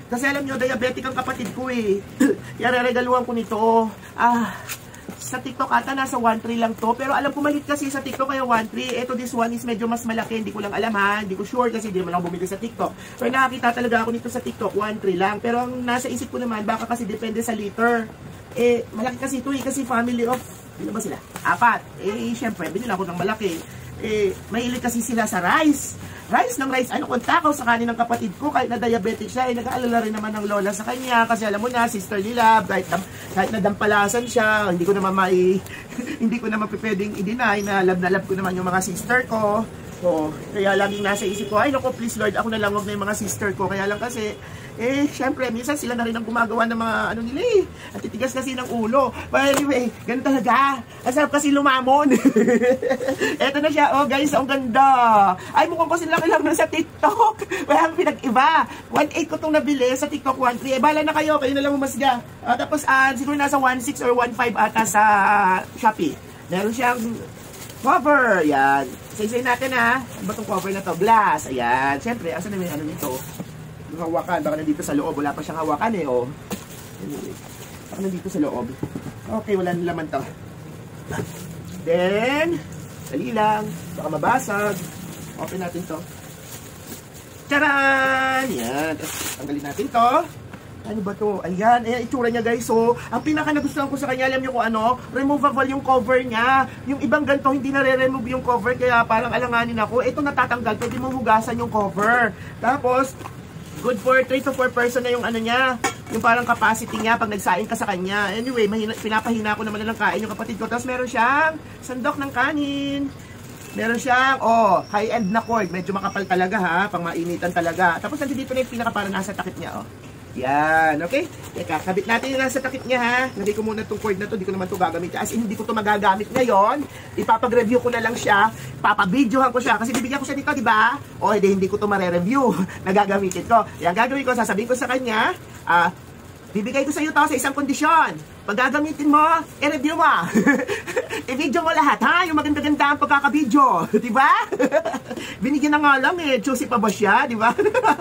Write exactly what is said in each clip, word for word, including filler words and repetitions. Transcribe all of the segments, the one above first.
Kasi alam nyo, diabetic ang kapatid ko eh. Kaya re-regaluhan ko nito. Ah, sa TikTok ata nasa one three lang to. Pero alam ko malit kasi sa TikTok kaya one three. Ito, this one is medyo mas malaki. Hindi ko lang alam ha. Hindi ko sure kasi hindi naman ako bumili sa TikTok. Pero nakakita talaga ako nito sa TikTok, one three lang. Pero ang nasa isip ko naman, baka kasi depende sa liter. Eh, malaki kasi ito eh. Kasi family of, ano ba sila? Apat. Eh, syempre, binila ko ng malaki. Eh, mahilig kasi sila sa rice. Rice ng rice, ano kung takaw sa kanin ng kapatid ko, kahit na diabetic siya, eh, nag-aalala rin naman ng lola sa kanya, kasi alam mo na, sister nila, kahit, kahit na dampalasan siya, hindi ko naman mai, hindi ko naman pwedeng i-deny na love na love ko naman yung mga sister ko. So, kaya laging nasa isip ko, ay naku, please Lord, ako na lang, wag na yung mga sister ko. Kaya lang kasi, eh, syempre, minsan sila na rin ang gumagawa ng mga ano nila eh. At titigas kasi ng ulo. But anyway, ganun talaga. Ang sarap kasi lumamon. Eto na siya. Oh guys, ang ganda. Ay, mukhang kasi laki lang na sa TikTok. Walang pinag-iba. one eight ko itong nabili sa TikTok one three. Eh, bahala na kayo. Kayo na lang umasga. Uh, tapos, uh, siguro nasa one six or one five ata sa uh, Shopee. Meron siyang cover. Yan. Say-say natin ha. Ano ba itong cover na to? Glass. Ayan. Siyempre, asan na may ano nito? Yung hawakan. Baka nandito sa loob. Wala pa siyang hawakan eh. Oh. Anyway. Baka nandito sa loob. Okay, wala na laman to. Then, dali lang. Baka mabasag. Open natin to. Charan! Yan. Tanggalin natin to. Ano ba to? Ayan, ayan, itsura niya guys. So, ang pinaka nagustuhan ko sa kanya, alam niyo kung ano, removable yung cover niya. Yung ibang ganito, hindi na-re-remove yung cover, kaya parang alanganin ako. Ito natatanggal, pwede mong hugasan yung cover. Tapos, good for three to four person na yung ano niya, yung parang capacity niya pag nagsaing ka sa kanya. Anyway, mahina, pinapahina ko naman na ng kain yung kapatid ko. Tapos meron siyang sandok ng kanin. Meron siyang, oh, high-end na cord. Medyo makapal talaga ha, pang mainitan talaga. Tapos nandito na yung pinaka parang nasa takip niya, oh. Yan, okay? Teka, kabit natin yung nasa takip niya ha. Lagay ko muna itong cord na to, hindi ko naman ito gagamit. As in, hindi ko ito magagamit ngayon. Ipapag-review ko na lang siya. Papabidyohan ko siya. Kasi bibigyan ko siya dito, di ba? O, hindi, hindi ko ito mare-review. Nagagamitin ko. Yan, gagawin ko, sasabihin ko sa kanya, ah, bibigay ko sa iyo to sa isang kondisyon. Pag gagamitin mo, i-review mo. I-video mo lahat, ha? Yung maganda-ganda ang pagkakabidyo. Diba? Binigyan na nga lang eh. Choosy pa ba siya? Diba?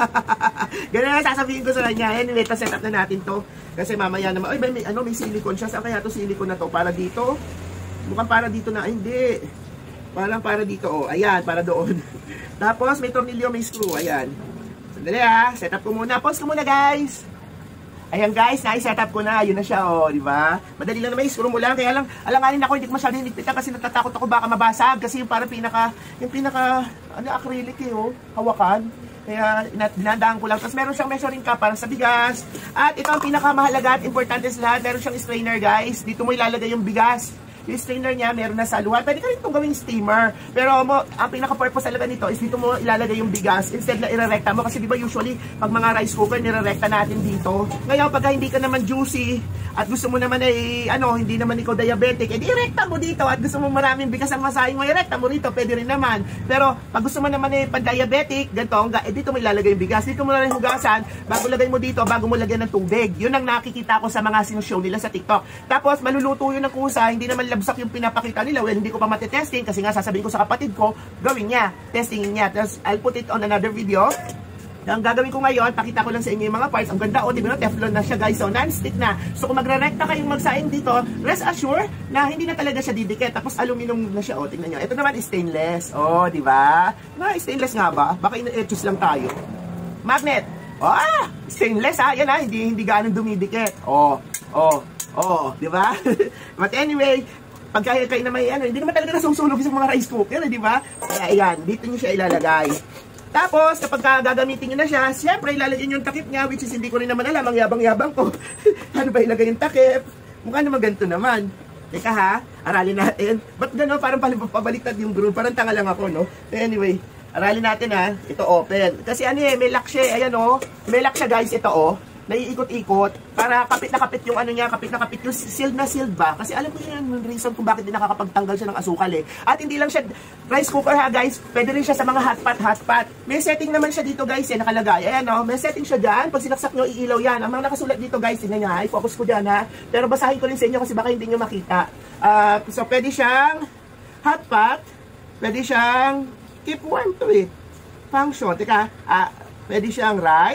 Ganun na sasabihin ko sa kanya. Anyway, set up na natin to. Kasi mamaya naman, ay, may, ano, may silicone siya. Saan kaya to silicone na to? Para dito? Mukhang para dito na. Ay, hindi. Parang para dito, oh. Ayan, para doon. Tapos, may tornilyo, may screw. Ayan. Sandali, ha? Set up ko muna. Pause ko muna, guys. Ayan guys, na-set up ko na. Yun na siya, oh, di ba? Madali lang naman, screw mo lang. Kaya lang, alanganin ako, hindi ko masyadong hinigpitan kasi natatakot ako baka mabasag. Kasi yung parang pinaka, yung pinaka, ano, acrylic eh, oh, hawakan. Kaya, dinandaan ko lang. Tapos meron siyang measuring cup para sa bigas. At ito ang pinakamahalaga at importante sa lahat. Meron siyang strainer, guys. Dito mo ilalagay yung bigas. Yung strainer niya, meron na sa luwan. Pwede ka rin itong gawing steamer. Pero mo, ang pinaka-purpose talaga nito is dito mo ilalagay yung bigas instead na irerekta mo. Kasi di ba usually, pag mga rice cooker, nirerekta natin dito. Ngayon, pagka hindi ka naman juicy at gusto mo naman ay, ano, hindi naman ikaw diabetic, edi irekta mo dito. At gusto mo maraming bigas ang masahing mo, irekta mo rito. Pwede rin naman. Pero, pag gusto mo naman ay pan-diabetic, ganito, eh, dito mo ilalagay yung bigas. Dito mo na rin hugasan, bago lagay mo dito, bago mo lagyan ng tubig. Yun ang nakikita ko sa mga sinushow nila sa TikTok. Tapos, maluluto yun ng kusa, hindi naman labsak yung pinapakita nila. Well, hindi ko pa matitesting kasi nga sasabihin ko sa kapatid ko, gawin niya, testingin niya. Tapos, I'll put it on another video. Ang gagawin ko ngayon, pakita ko lang sa inyo yung mga parts. Ang ganda, o, oh, di ba, Teflon na siya guys. So, non-stick na. So, kung magre-recta kayong magsaing dito, rest assure na hindi na talaga siya didikit. Tapos, aluminum na siya. O, tingnan nyo. Ito naman is stainless. O, oh, di ba? Na, stainless nga ba? Baka ina-etchus lang tayo. Magnet. O, ah! Stainless ha. Yan ha. Hindi, hindi ganun dumidikit. O, o, o, di ba? But anyway, pag kaya kayo na may ano, hindi naman talaga nasusunog sa mga rice cooker, di ba? Kaya ayan, dito nyo siya ilalagay. Tapos, kapag gagamitin nyo na siya, siyempre ilalagay nyo yung takip niya, which is hindi ko rin naman alam, ang yabang-yabang ko. Ano ba ilagay yung takip? Mukha naman ganito naman. Teka ha, aralin natin. Ba't gano'n? Parang pabaliktad yung groove. Parang tanga lang ako, no? Anyway, aralin natin ha. Ito open. Kasi ano eh, may lock siya eh. Ayan o. May lock siya guys, ito o. Naiikot-ikot para kapit na kapit yung ano niya, kapit na kapit yung sealed na sealed ba? Kasi alam ko yun yung reason kung bakit din nakakapagtanggal siya ng asukal eh. At hindi lang siya rice cooker ha guys, pwede rin siya sa mga hot pot, hot pot. May setting naman siya dito guys eh, nakalagay. Ayan o, may setting siya dyan. Pag sinaksak nyo, iilaw yan. Ang mga nakasulat dito guys, tingnan nyo ha, i-focus ko dyan ha. Pero basahin ko rin sa inyo kasi baka hindi nyo makita. Uh, so pwede siyang hot pot, pwede siyang keep warm to it. Function, teka, uh, pwede siyang rice,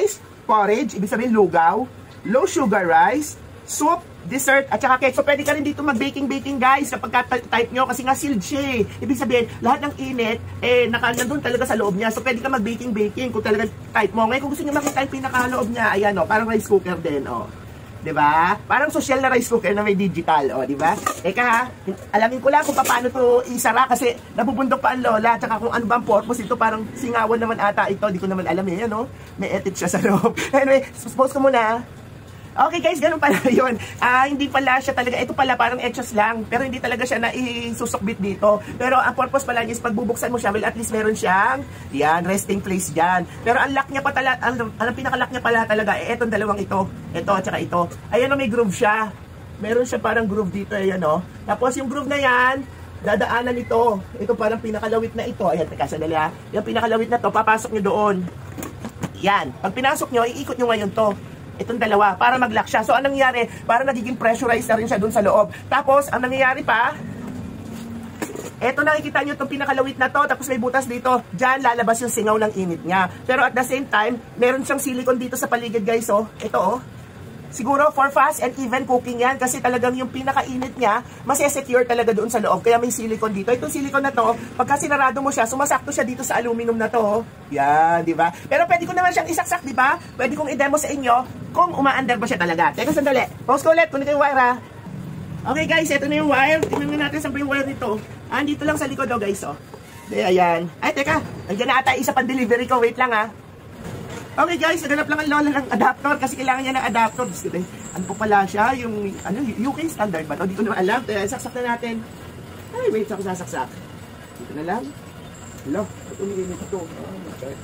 porridge, ibig sabihin lugaw, low sugar rice, soup, dessert, at saka cake. So, pwede ka rin dito mag-baking-baking, guys, kapag type nyo, kasi nga sealed siya eh. Ibig sabihin, lahat ng init, eh, nandun talaga sa loob niya. So, pwede ka mag-baking-baking kung talaga type mo. Ngayon, kung gusto nyo makita yung pinaka-loob niya, ayan o, parang rice cooker din, o. Diba? Parang social na rice cooker na may digital, o, diba? Eka ha, alamin ko lang kung paano to isara kasi nabubundok pa ang lola, tsaka kung ano ba ang purpose ito, parang singawan naman ata ito, di ko naman alam eh, ano? May ethics siya sa loob. Anyway, suppose ko muna. Okay guys, ganun pala yun. Ah, hindi pala siya talaga, ito pala parang etchos lang, pero hindi talaga siya na isusukbit dito. Pero ang purpose pala niya is pagbubuksan mo siya, well at least meron siyang, yan, resting place dyan. Pero ang lock niya pa talaga, ang, ang pinaka-lock niya pala talaga, eh, etong dalawang ito, ito at saka ito. Ayan o, may groove siya. Meron siya parang groove dito, ayan o. Tapos yung groove na yan, dadaanan ito. Ito parang pinakalawit na ito. Ayan, teka, sandali ha. Yung pinakalawit na to, papasok nyo doon. Yan. Pag pinasok nyo, iikot nyo ngayon to. Itong dalawa, para mag-lock siya. So, anong nangyari? Para nagiging pressurized na rin siya dun sa loob. Tapos, ang nangyayari pa, eto nakikita nyo itong pinakalawit na to, tapos may butas dito. Diyan, lalabas yung singaw ng init niya. Pero at the same time, meron siyang silicone dito sa paligid, guys, oh. Ito, oh. Siguro for fast and even cooking yan kasi talagang yung pinakainit niya, masesecure talaga doon sa loob. Kaya may silicone dito. Itong silicone na to, pagka sinarado mo siya, sumasakto siya dito sa aluminum na to. Yan, di ba? Pero pwede ko naman siyang isaksak, di ba? Pwede kong i-demo sa inyo kung umaandar ba siya talaga. Teka, sandali. Pause ko ulit. Kunin ko yung wire, ha? Okay, guys. Ito na yung wire. Tingnan natin saan pa yung wire nito. Ah, dito lang sa likod, oh, guys, oh. De, ayan. Ay, teka. Nandiyan na ata isa pang delivery ko. Wait lang, ha? Okay guys, naganap lang ang lola ng adapter kasi kailangan niya ng adapter. Ano po pala siya? Yung ano, U K standard ba? O, di ko naman alam. Kaya saksak na natin. Ay, wait, ako sasaksak. Dito na lang. Hello, ito umiinit ito. Oh, okay.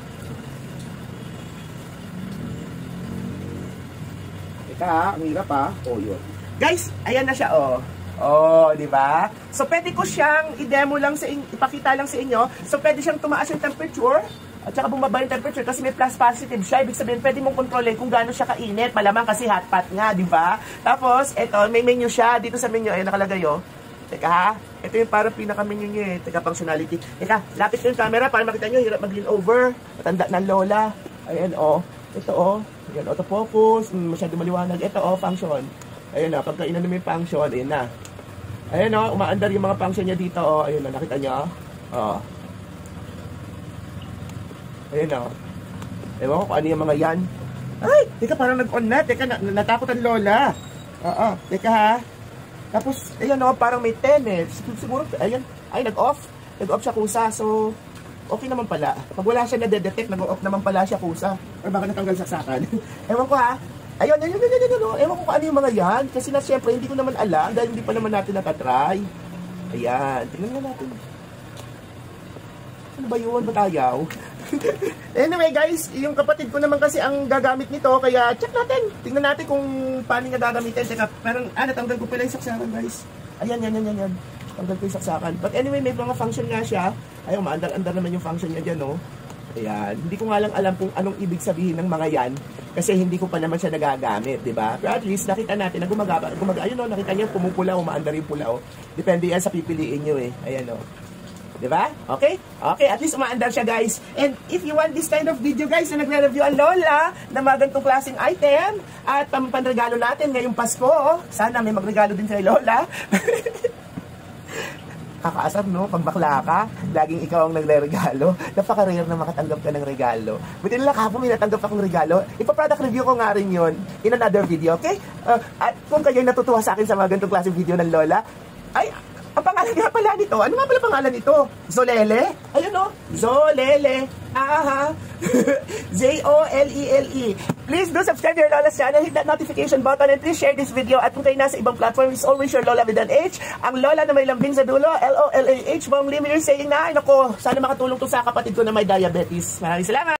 Ika ha, ang hirap ha. O, yun. Guys, ayan na siya, oh. Oh, di ba? So, pwede ko siyang i-demo lang sa inyo, ipakita lang sa inyo. So, pwede siyang tumaas yung temperature. At saka bumaba yung temperature kasi may plus positive siya. Ibig sabihin, pwede mong kontrolin kung gaano siya kainit. Malamang kasi hot pot nga, di ba? Tapos, eto, may menu siya. Dito sa menu, ayun, nakalagay, oh. Teka, ha? Ito yung parang pinaka-menu niya, eh. Teka, functionality. Teka, lapit ko yung camera para makita nyo. Hirap mag-lean over. Matanda ng lola. Ayan, oh. Ito, oh. Ayan, autofocus. Hmm, masyado maliwanag. Ito, oh, function. Ayan, oh. Pagka inan mo yung function, ayan na. Ayan, oh. Umaandar yung mga function niya dito, oh. Ayun, oh. Nakita nyo? Oh. Ayan o. Ewan ko kung ano yung mga yan. Ay! Teka, parang nag-on na. Teka, na natakot ang lola. Oo. Teka ha. Tapos, ayan o, parang may ten eh. Siguro, ayan. Ay, nag-off. Nag-off siya kusa. So, okay naman pala. Pag wala siya na-detect, nag-off naman pala siya kusa. Or baka natanggal saksakan. Ewan ko ha. Ayun, ayun, ayun, ayun, ayun. Ewan ko kung ano yung mga yan. Kasi na, syempre, hindi ko naman alam. Dahil hindi pa naman natin natatry. Ayan. Tingnan na natin. Ano ba yun? Batayaw? Anyway guys, yung kapatid ko naman kasi ang gagamit nito, kaya check natin. Tingnan natin kung paano nga gagamitin. Teka, parang, ah, natanggal ko pala yung saksakan guys. Ayan, yan, yan, yan, yan. Tanggal ko yung saksakan. But anyway, may mga function nga siya. Ayun, maandar-andar naman yung function niya dyan, no? Ayan. Hindi ko nga lang alam kung anong ibig sabihin ng mga yan. Kasi hindi ko pa naman siya nagagamit, di ba? Pero at least, nakita natin na gumagaba. Gumaga, ayun, no? Nakita niyo, pumupula, umaandar yung pula, oh. Depende yan sa pipiliin nyo, eh. Ayan, no? Diba? Okay? Okay, at least umaandar siya, guys. And if you want this kind of video, guys, na nagre-review ang lola na mga ganitong klaseng item at um, panregalo natin ngayong Pasko, sana may magregalo din kay lola. Kakaasar, no? Pag bakla ka, laging ikaw ang nagre-regalo. Napaka-rare na makatanggap ka ng regalo. Buti nila kahapon may natanggap akong regalo. Ipa-product review ko nga rin yun in another video, okay? Uh, at kung kayo'y natutuwa sa akin sa mga ganitong klaseng video ng lola, ay, ang pangalan nga pala nito, ano nga pala pangalan nito? Zolele? Ayun o, Zolele. Aha. Z O L E L E. Please do subscribe to your Lola's channel, hit that notification button, and please share this video. At kung kayo nasa ibang platform, is always your Lola with an H. Ang Lola na may lambing sa dulo, L O L A H. Bong Limir saying na, ay nako, sana makatulong to sa kapatid ko na may diabetes. Maraming salamat.